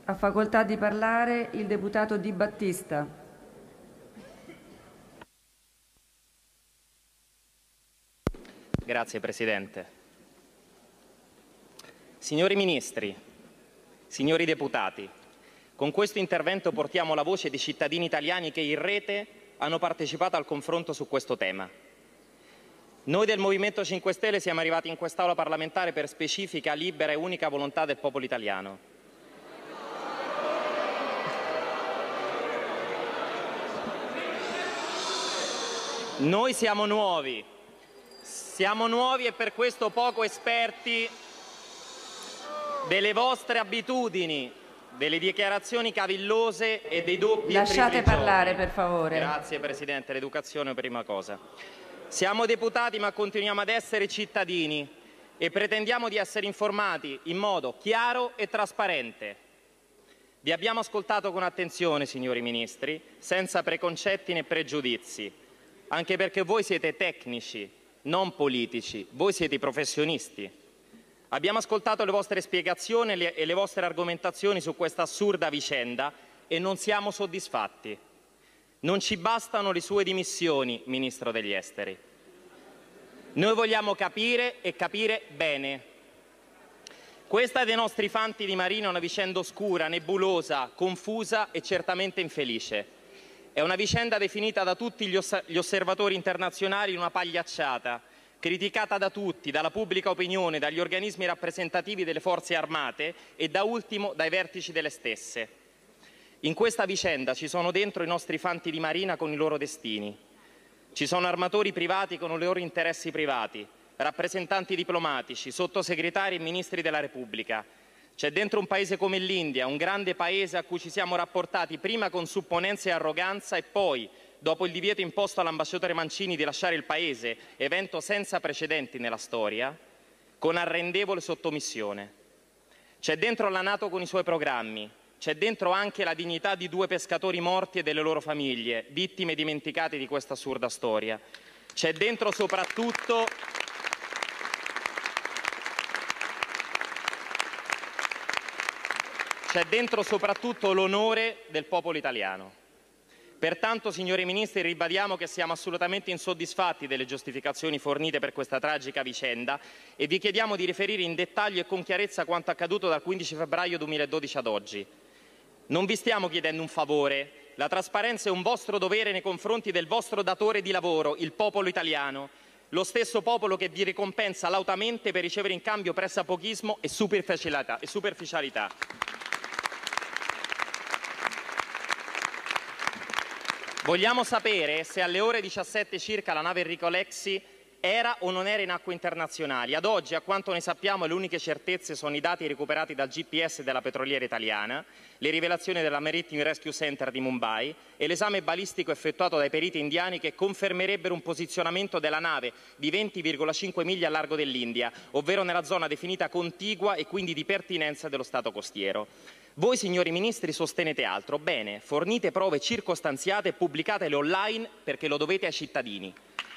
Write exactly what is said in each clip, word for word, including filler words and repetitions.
Ha facoltà di parlare il deputato Di Battista. Grazie Presidente. Signori Ministri, signori deputati, con questo intervento portiamo la voce dei cittadini italiani che in rete hanno partecipato al confronto su questo tema. Noi del Movimento cinque Stelle siamo arrivati in quest'Aula parlamentare per specifica, libera e unica volontà del popolo italiano. Noi siamo nuovi, siamo nuovi e per questo poco esperti delle vostre abitudini, delle dichiarazioni cavillose e dei doppi e Lasciate tripli parlare, giochi. per favore. Grazie Presidente, l'educazione prima cosa. Siamo deputati ma continuiamo ad essere cittadini e pretendiamo di essere informati in modo chiaro e trasparente. Vi abbiamo ascoltato con attenzione, signori Ministri, senza preconcetti né pregiudizi. Anche perché voi siete tecnici, non politici, voi siete i professionisti. Abbiamo ascoltato le vostre spiegazioni e le vostre argomentazioni su questa assurda vicenda e non siamo soddisfatti. Non ci bastano le sue dimissioni, Ministro degli Esteri. Noi vogliamo capire e capire bene. Questa dei nostri fanti di Marina è una vicenda oscura, nebulosa, confusa e certamente infelice. È una vicenda definita da tutti gli, oss- gli osservatori internazionali una pagliacciata, criticata da tutti, dalla pubblica opinione, dagli organismi rappresentativi delle forze armate e da ultimo dai vertici delle stesse. In questa vicenda ci sono dentro i nostri fanti di Marina con i loro destini. Ci sono armatori privati con i loro interessi privati, rappresentanti diplomatici, sottosegretari e ministri della Repubblica. C'è dentro un paese come l'India, un grande paese a cui ci siamo rapportati prima con supponenza e arroganza e poi, dopo il divieto imposto all'ambasciatore Mancini di lasciare il paese, evento senza precedenti nella storia, con arrendevole sottomissione. C'è dentro la NATO con i suoi programmi, c'è dentro anche la dignità di due pescatori morti e delle loro famiglie, vittime dimenticate di questa assurda storia. C'è dentro soprattutto C'è dentro soprattutto l'onore del popolo italiano. Pertanto, signori Ministri, ribadiamo che siamo assolutamente insoddisfatti delle giustificazioni fornite per questa tragica vicenda e vi chiediamo di riferire in dettaglio e con chiarezza quanto accaduto dal quindici febbraio duemiladodici ad oggi. Non vi stiamo chiedendo un favore, la trasparenza è un vostro dovere nei confronti del vostro datore di lavoro, il popolo italiano, lo stesso popolo che vi ricompensa lautamente per ricevere in cambio pressapochismo e superficialità. E superficialità. Vogliamo sapere se alle ore diciassette circa la nave Enrico Lexi era o non era in acque internazionali. Ad oggi, a quanto ne sappiamo, le uniche certezze sono i dati recuperati dal G P S della petroliera italiana, le rivelazioni della Maritime Rescue Center di Mumbai e l'esame balistico effettuato dai periti indiani che confermerebbero un posizionamento della nave di venti virgola cinque miglia a largo dell'India, ovvero nella zona definita contigua e quindi di pertinenza dello Stato costiero. Voi, signori Ministri, sostenete altro. Bene, fornite prove circostanziate e pubblicatele online perché lo dovete ai cittadini.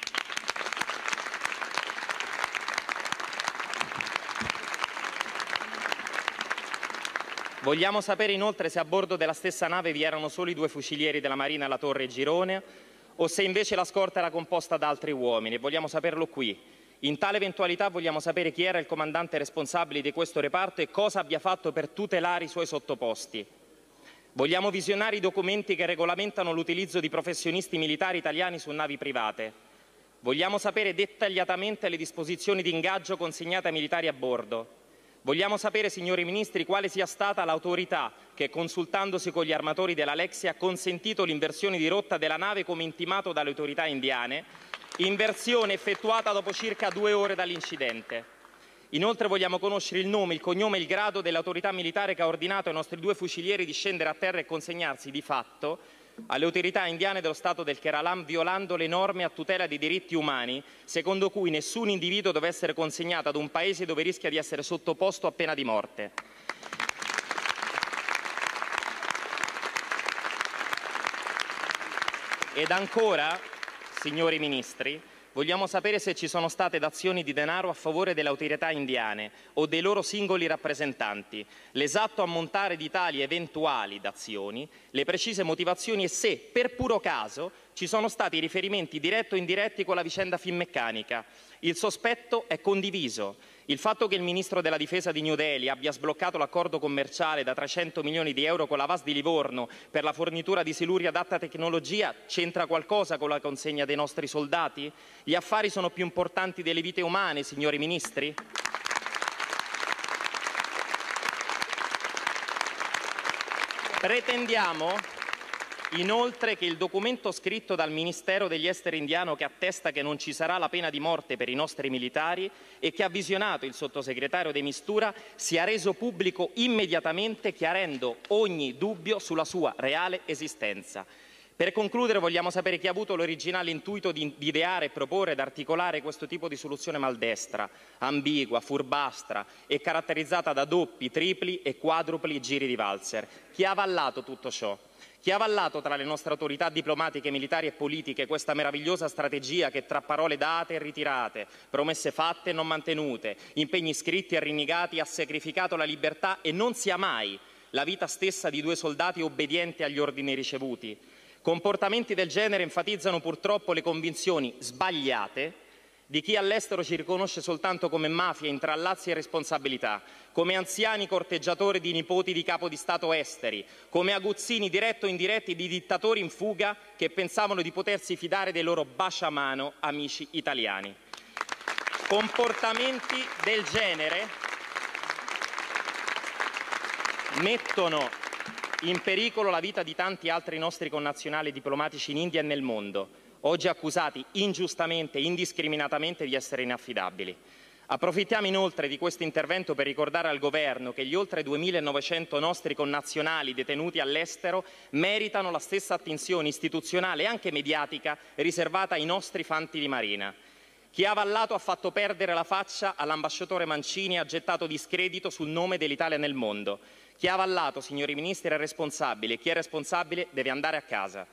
Vogliamo sapere inoltre se a bordo della stessa nave vi erano solo i due fucilieri della Marina alla Torre Girone o se invece la scorta era composta da altri uomini e vogliamo saperlo qui. In tale eventualità vogliamo sapere chi era il comandante responsabile di questo reparto e cosa abbia fatto per tutelare i suoi sottoposti. Vogliamo visionare i documenti che regolamentano l'utilizzo di professionisti militari italiani su navi private. Vogliamo sapere dettagliatamente le disposizioni di ingaggio consegnate ai militari a bordo. Vogliamo sapere, signori Ministri, quale sia stata l'autorità che, consultandosi con gli armatori della Lexi, ha consentito l'inversione di rotta della nave come intimato dalle autorità indiane, inversione effettuata dopo circa due ore dall'incidente. Inoltre vogliamo conoscere il nome, il cognome e il grado dell'autorità militare che ha ordinato ai nostri due fucilieri di scendere a terra e consegnarsi di fatto alle autorità indiane dello Stato del Keralam, violando le norme a tutela dei diritti umani, secondo cui nessun individuo deve essere consegnato ad un paese dove rischia di essere sottoposto a pena di morte. Ed ancora, signori Ministri, Vogliamo sapere se ci sono state dazioni di denaro a favore delle autorità indiane o dei loro singoli rappresentanti, l'esatto ammontare di tali eventuali dazioni, le precise motivazioni e se, per puro caso, ci sono stati riferimenti diretti o indiretti con la vicenda Finmeccanica. Il sospetto è condiviso. Il fatto che il ministro della difesa di New Delhi abbia sbloccato l'accordo commerciale da trecento milioni di euro con la V A S di Livorno per la fornitura di siluri ad alta tecnologia c'entra qualcosa con la consegna dei nostri soldati? Gli affari sono più importanti delle vite umane, signori ministri? Pretendiamo inoltre che il documento scritto dal Ministero degli Esteri indiano, che attesta che non ci sarà la pena di morte per i nostri militari e che ha visionato il sottosegretario De Mistura, sia reso pubblico immediatamente, chiarendo ogni dubbio sulla sua reale esistenza. Per concludere, vogliamo sapere chi ha avuto l'originale intuito di ideare, proporre ed articolare questo tipo di soluzione maldestra, ambigua, furbastra e caratterizzata da doppi, tripli e quadrupli giri di valzer. Chi ha avallato tutto ciò? Chi ha avallato tra le nostre autorità diplomatiche, militari e politiche questa meravigliosa strategia che tra parole date e ritirate, promesse fatte e non mantenute, impegni scritti e rinnegati ha sacrificato la libertà e non sia mai la vita stessa di due soldati obbedienti agli ordini ricevuti? Comportamenti del genere enfatizzano purtroppo le convinzioni sbagliate di chi all'estero ci riconosce soltanto come mafia, intrallazzi e responsabilità, come anziani corteggiatori di nipoti di capo di Stato esteri, come aguzzini diretti o indiretti di dittatori in fuga che pensavano di potersi fidare dei loro baciamano amici italiani. Comportamenti del genere mettono in pericolo la vita di tanti altri nostri connazionali diplomatici in India e nel mondo, oggi accusati ingiustamente e indiscriminatamente di essere inaffidabili. Approfittiamo inoltre di questo intervento per ricordare al Governo che gli oltre duemilanovecento nostri connazionali detenuti all'estero meritano la stessa attenzione istituzionale e anche mediatica riservata ai nostri fanti di marina. Chi ha avallato ha fatto perdere la faccia all'ambasciatore Mancini e ha gettato discredito sul nome dell'Italia nel mondo. Chi ha avallato, signori ministri, è responsabile e chi è responsabile deve andare a casa.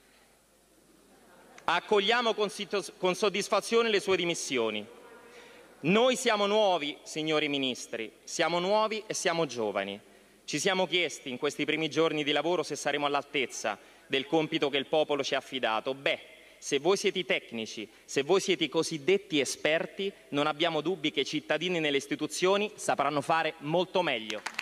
Accogliamo con, con soddisfazione le sue dimissioni. Noi siamo nuovi, signori ministri, siamo nuovi e siamo giovani. Ci siamo chiesti in questi primi giorni di lavoro se saremo all'altezza del compito che il popolo ci ha affidato. Beh, se voi siete i tecnici, se voi siete i cosiddetti esperti, non abbiamo dubbi che i cittadini nelle istituzioni sapranno fare molto meglio.